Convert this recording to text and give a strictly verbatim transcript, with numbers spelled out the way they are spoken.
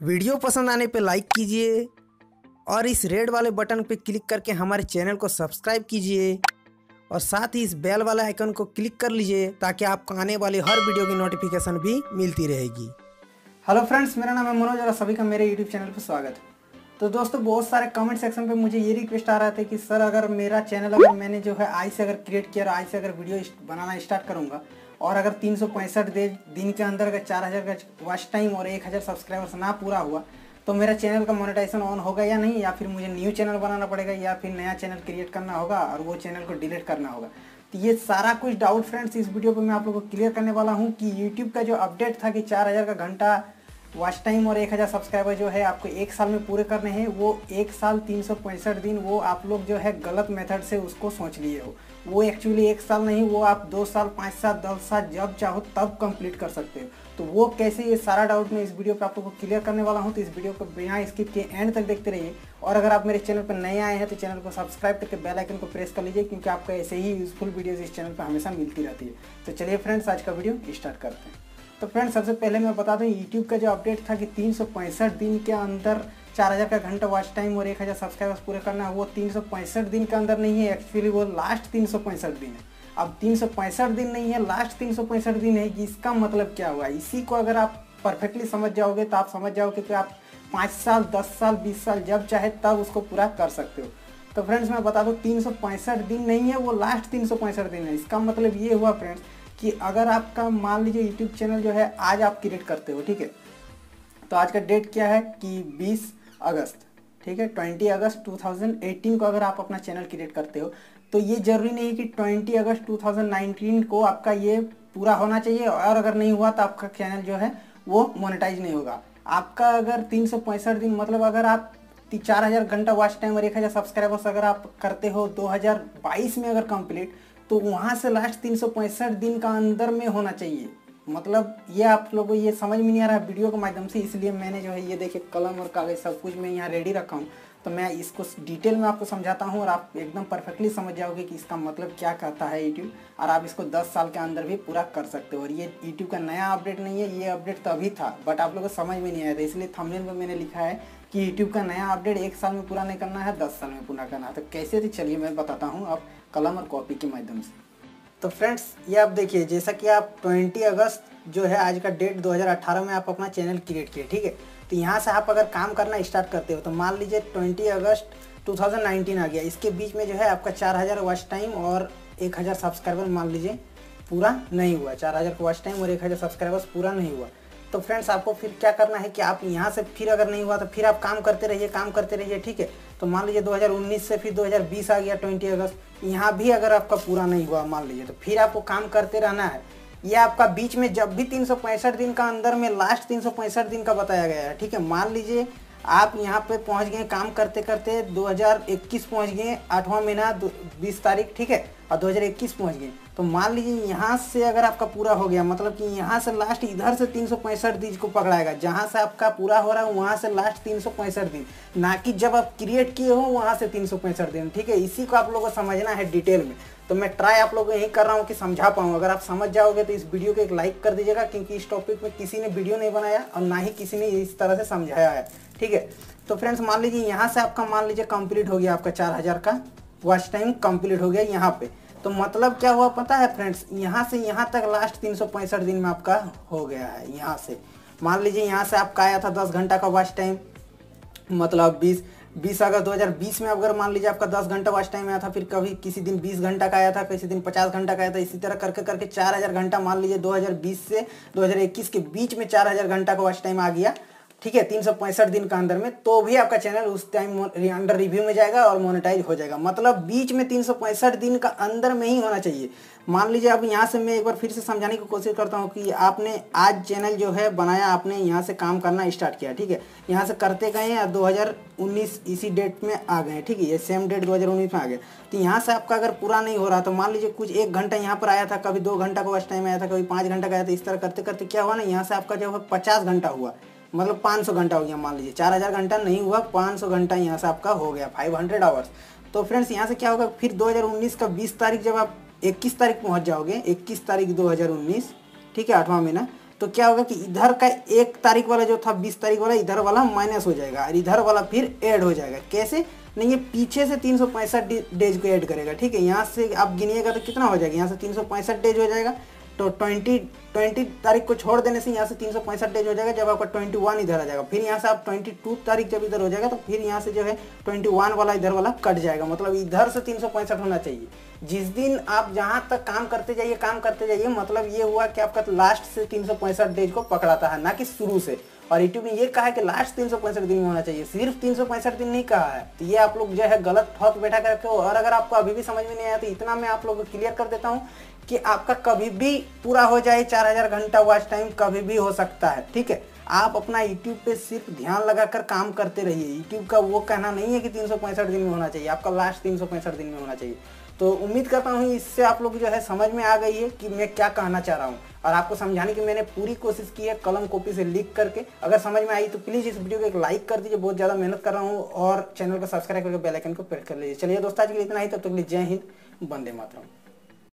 Video पसंद आने पे लाइक कीजिए और इस रेड वाले बटन पे क्लिक करके हमारे चैनल को सब्सक्राइब कीजिए और साथ ही इस बेल वाले आइकन को क्लिक कर लीजिए ताकि आपको आने वाली हर वीडियो की नोटिफिकेशन भी मिलती रहेगी। हेलो फ्रेंड्स, मेरा नाम है मनोज और सभी का मेरे यूट्यूब चैनल पर स्वागत है। तो दोस्तों, बहुत सारे कमेंट सेक्शन पे मुझे ये रिक्वेस्ट आ रहा था कि सर अगर मेरा चैनल अगर मैंने जो है आज से अगर क्रिएट किया और आज से अगर वीडियो बनाना स्टार्ट करूँगा और अगर तीन सौ पैंसठ दिन के अंदर अगर चार हज़ार का वॉच टाइम और एक हज़ार सब्सक्राइबर्स ना पूरा हुआ तो मेरा चैनल का मोनेटाइजेशन ऑन होगा या नहीं, या फिर मुझे न्यू चैनल बनाना पड़ेगा या फिर नया चैनल क्रिएट करना होगा और वो चैनल को डिलीट करना होगा। तो ये सारा कुछ डाउट फ्रेंड्स इस वीडियो पे मैं आप लोगों को क्लियर करने वाला हूँ कि यूट्यूब का जो अपडेट था कि चार हज़ार का घंटा वॉच टाइम और एक हज़ार सब्सक्राइबर जो है आपको एक साल में पूरे करने हैं, वो एक साल तीन सौ पैंसठ दिन वो आप लोग जो है गलत मेथड से उसको सोच लिए हो। वो एक्चुअली एक साल नहीं, वो आप दो साल पाँच साल दस साल जब चाहो तब कंप्लीट कर सकते हो। तो वो कैसे, ये सारा डाउट मैं इस वीडियो पे आप लोगों को क्लियर करने वाला हूँ। तो इस वीडियो को बिना स्किप के एंड तक देखते रहिए और अगर आप मेरे चैनल पर नए आए हैं तो चैनल को सब्सक्राइब करके बेल आइकन को प्रेस कर लीजिए, क्योंकि आपको ऐसे ही यूजफुल वीडियोज़ इस चैनल पर हमेशा मिलती रहती है। तो चलिए फ्रेंड्स, आज का वीडियो स्टार्ट करते हैं। तो फ्रेंड्स, सबसे पहले मैं बता दूं यूट्यूब का जो अपडेट था कि तीन सौ पैंसठ दिन के अंदर चार हज़ार का घंटा वॉच टाइम और एक हज़ार सब्सक्राइबर्स पूरे करना है, वो तीन सौ पैंसठ दिन के अंदर नहीं है, एक्चुअली वो लास्ट तीन सौ पैंसठ दिन है। अब तीन सौ पैंसठ दिन नहीं है, लास्ट तीन सौ पैंसठ दिन है। इसका मतलब क्या हुआ, इसी को अगर आप परफेक्टली समझ जाओगे तो आप समझ जाओगे कि आप पाँच साल दस साल बीस साल जब चाहे तब उसको पूरा कर सकते हो। तो फ्रेंड्स, मैं बता दूँ तीन सौ पैंसठ दिन नहीं है, वो लास्ट तीन सौ पैंसठ दिन है। इसका मतलब ये हुआ फ्रेंड्स कि अगर आपका मान लीजिए यूट्यूब चैनल जो है आज आप क्रिएट करते हो, ठीक है, तो आज का डेट क्या है कि बीस अगस्त, ठीक है, बीस अगस्त दो हज़ार अठारह को अगर आप अपना चैनल क्रिएट करते हो तो ये जरूरी नहीं है कि बीस अगस्त दो हज़ार उन्नीस को आपका ये पूरा होना चाहिए, और अगर नहीं हुआ तो आपका चैनल जो है वो मोनेटाइज नहीं होगा। आपका अगर तीन सौ पैंसठ दिन मतलब अगर आप चार हज़ार घंटा वॉच टाइम और एक हज़ार सब्सक्राइबर्स अगर आप करते हो दो हज़ार बाईस में अगर कंप्लीट, तो वहाँ से लास्ट तीन सौ पैंसठ दिन का अंदर में होना चाहिए। मतलब ये आप लोगों को ये समझ में नहीं आ रहा है वीडियो के माध्यम से, इसलिए मैंने जो है ये देखिए कलम और कागज सब कुछ मैं यहाँ रेडी रखा हूँ। तो मैं इसको डिटेल में आपको समझाता हूँ और आप एकदम परफेक्टली समझ जाओगे कि इसका मतलब क्या कहता है यूट्यूब, और आप इसको दस साल के अंदर भी पूरा कर सकते हो। और ये यूट्यूब का नया अपडेट नहीं है, ये अपडेट तभी था बट आप लोगों को समझ में नहीं आया था, इसलिए थंबनेल में मैंने लिखा है कि यूट्यूब का नया अपडेट एक साल में पूरा नहीं करना है, दस साल में पूरा करना है। तो कैसे थी चलिए मैं बताता हूँ आप कलम और कॉपी के माध्यम से। तो फ्रेंड्स, ये आप देखिए जैसा कि आप बीस अगस्त जो है आज का डेट दो हज़ार अठारह में आप अपना चैनल क्रिएट किए, ठीक है। तो यहाँ से आप अगर काम करना स्टार्ट करते हो तो मान लीजिए बीस अगस्त दो हज़ार उन्नीस आ गया, इसके बीच में जो है आपका चार हज़ार वॉच टाइम और एक हज़ार सब्सक्राइबर मान लीजिए पूरा नहीं हुआ, चार हज़ार का वॉच टाइम और एक हज़ार सब्सक्राइबर्स पूरा नहीं हुआ। तो फ्रेंड्स, आपको फिर क्या करना है कि आप यहाँ से फिर अगर नहीं हुआ तो फिर आप काम करते रहिए काम करते रहिए ठीक है। तो मान लीजिए दो हज़ार उन्नीस से फिर दो हज़ार बीस आ गया बीस अगस्त, यहाँ भी अगर आपका पूरा नहीं हुआ मान लीजिए, तो फिर आपको काम करते रहना है। ये आपका बीच में जब भी तीन सौ पैंसठ दिन का अंदर में लास्ट तीन सौ पैंसठ दिन का बताया गया है, ठीक है। मान लीजिए आप यहाँ पे पहुँच गए काम करते करते दो हज़ार इक्कीस पहुँच गए, आठवां महीना बीस तारीख, ठीक है, और दो हज़ार इक्कीस पहुँच गए। तो मान लीजिए यहाँ से अगर आपका पूरा हो गया, मतलब कि यहाँ से लास्ट इधर से तीन सौ पैंसठ दिन को पकड़ाएगा, जहाँ से आपका पूरा हो रहा है वहाँ से लास्ट तीन सौ पैंसठ दिन, ना कि जब आप क्रिएट किए हो वहाँ से तीन सौ पैंसठ दिन, ठीक है। इसी को आप लोगों को समझना है डिटेल में। तो मैं ट्राई आप लोगों को यही कर रहा हूँ कि समझा पाऊँ। अगर आप समझ जाओगे तो इस वीडियो को एक लाइक कर दीजिएगा, क्योंकि इस टॉपिक में किसी ने वीडियो नहीं बनाया और ना ही किसी ने इस तरह से समझाया है, ठीक है। तो फ्रेंड्स, मान लीजिए यहाँ से आपका मान लीजिए कंप्लीट हो गया, आपका चार हज़ार का वॉच टाइम कंप्लीट हो गया यहाँ पे। तो मतलब क्या हुआ पता है फ्रेंड्स, यहाँ से यहाँ तक लास्ट तीन सौ पैंसठ दिन में आपका हो गया है। यहाँ से मान लीजिए यहाँ से आपका आया था दस घंटा का वॉच टाइम, मतलब बीस बीस अगस्त दो हज़ार बीस में अगर मान लीजिए आपका दस घंटा वॉच टाइम आया था, फिर कभी किसी दिन बीस घंटा का आया था, किसी दिन पचास घंटा का आया था, इसी तरह करके करके चार हज़ार घंटा मान लीजिए दो हज़ार बीस से दो हज़ार इक्कीस के बीच में चार हज़ार घंटा का वॉच टाइम आ गया, ठीक है, तीन सौ पैंसठ दिन का अंदर में, तो भी आपका चैनल उस टाइम अंडर रिव्यू में जाएगा और मोनेटाइज हो जाएगा। मतलब बीच में तीन सौ पैंसठ दिन का अंदर में ही होना चाहिए। मान लीजिए अब यहाँ से मैं एक बार फिर से समझाने की कोशिश करता हूँ कि आपने आज चैनल जो है बनाया, आपने यहाँ से काम करना स्टार्ट किया, ठीक है, यहाँ से करते गए और दो हज़ार उन्नीस इसी डेट में आ गए, ठीक है, ये सेम डेट दो हज़ार उन्नीस में आ गया। तो यहाँ से आपका अगर पूरा नहीं हो रहा तो मान लीजिए कुछ एक घंटा यहाँ पर आया था, कभी दो घंटा का वॉच टाइम आया था, कभी पाँच घंटा का आया था, इस तरह करते करते क्या हुआ ना, यहाँ से आपका जो है पचास घंटा हुआ, मतलब पाँच सौ घंटा हो गया। मान लीजिए चार हज़ार घंटा नहीं हुआ, पाँच सौ घंटा यहाँ से आपका हो गया, पाँच सौ आवर्स। तो फ्रेंड्स, यहाँ से क्या होगा, फिर दो हज़ार उन्नीस का बीस तारीख जब आप इक्कीस तारीख पहुँच जाओगे, इक्कीस तारीख दो हज़ार उन्नीस, ठीक है, आठवां महीना, तो क्या होगा कि इधर का एक तारीख वाला जो था बीस तारीख वाला इधर वाला माइनस हो जाएगा और इधर वाला फिर ऐड हो जाएगा। कैसे नहीं, ये पीछे से तीन सौ पैंसठ डेज को ऐड करेगा। ठीक है, यहाँ से आप गिनिएगा तो कितना हो जाएगा, यहाँ से तीन सौ पैंसठ डेज हो जाएगा। तो ट्वेंटी ट्वेंटी तारीख को छोड़ देने से यहाँ से तीन सौ पैंसठ डेज हो जाएगा। जब आपका ट्वेंटी वन इधर आ जाएगा, फिर यहाँ से आप ट्वेंटी टू तारीख जब इधर हो जाएगा तो फिर यहाँ से जो है ट्वेंटी वन वाला इधर वाला कट जाएगा। मतलब इधर से तीन सौ पैंसठ होना चाहिए। जिस दिन आप जहाँ तक काम करते जाइए काम करते जाइए, मतलब ये हुआ कि आपका लास्ट से तीन सौ पैंसठ डेज को पकड़ाता है, ना कि शुरू से। और यूट्यूब ने ये कहा है कि लास्ट तीन सौ पैंसठ दिन में होना चाहिए, सिर्फ तीन सौ पैंसठ दिन नहीं कहा है। तो ये आप लोग जो है गलत ठोक बैठा कर रखे हो। और अगर आपको अभी भी समझ में नहीं आया तो इतना मैं आप लोगों को क्लियर कर देता हूँ कि आपका कभी भी पूरा हो जाए चार हजार घंटा वॉच टाइम, कभी भी हो सकता है। ठीक है, आप अपना यूट्यूब पे सिर्फ ध्यान लगाकर काम करते रहिए। यूट्यूब का वो कहना नहीं है कि तीन सौ पैंसठ दिन में होना चाहिए, आपका लास्ट तीन सौ पैंसठ दिन में होना चाहिए। तो उम्मीद करता हूँ इससे आप लोग जो है समझ में आ गई है कि मैं क्या कहना चाह रहा हूँ, और आपको समझाने की मैंने पूरी कोशिश की है कलम कॉपी से लिख करके। अगर समझ में आई तो प्लीज़ इस वीडियो को एक लाइक कर दीजिए, बहुत ज़्यादा मेहनत कर रहा हूँ, और चैनल को सब्सक्राइब करके बेल आइकन को प्रेस कर लीजिए। चलिए दोस्तों, आज के लिए इतना ही, तब तक के लिए जय हिंद, वंदे मातरम।